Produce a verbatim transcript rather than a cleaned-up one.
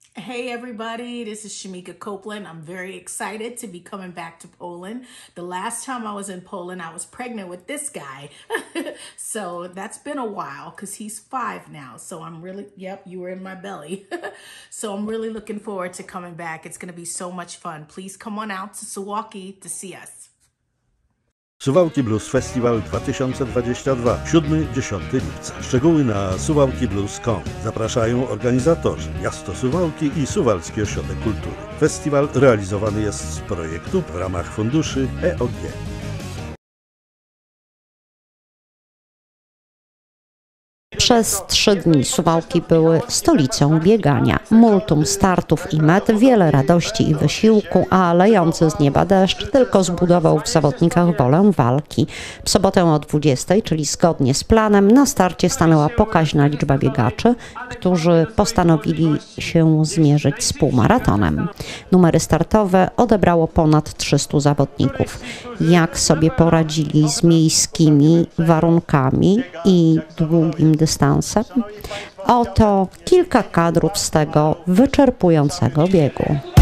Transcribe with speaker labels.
Speaker 1: Hey everybody, this is Shamika Copeland. I'm very excited to be coming back to Poland. The last time I was in Poland, I was pregnant with this guy. So that's been a while because he's five now. So I'm really, yep, you were in my belly. So I'm really looking forward to coming back. It's going to be so much fun. Please come on out to Suwałki to see us.
Speaker 2: Suwałki Blues Festival dwa tysiące dwudziesty drugi, siódmego do dziesiątego lipca. Szczegóły na suwałki blues kropka com. Zapraszają organizatorzy Miasto Suwałki i Suwalski Ośrodek Kultury. Festiwal realizowany jest z projektu w ramach funduszy E O G.
Speaker 3: Przez trzy dni Suwałki były stolicą biegania. Multum startów i met, wiele radości i wysiłku, a lejący z nieba deszcz tylko zbudował w zawodnikach wolę walki. W sobotę o dwudziestej, czyli zgodnie z planem, na starcie stanęła pokaźna liczba biegaczy, którzy postanowili się zmierzyć z półmaratonem. Numery startowe odebrało ponad trzystu zawodników. Jak sobie poradzili z miejskimi warunkami i długim dystansem? Oto kilka kadrów z tego wyczerpującego biegu.